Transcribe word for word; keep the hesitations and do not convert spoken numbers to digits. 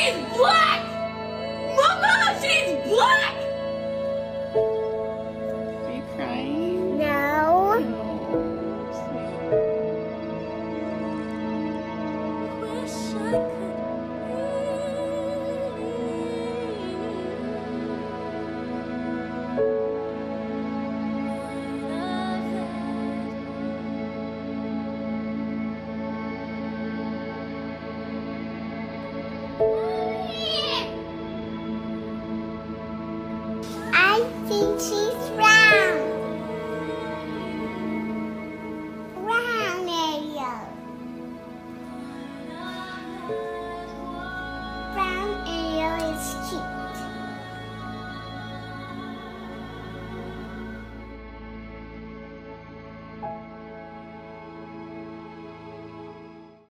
She's black! Mama, she's black! Are you crying? No. Wish I I think she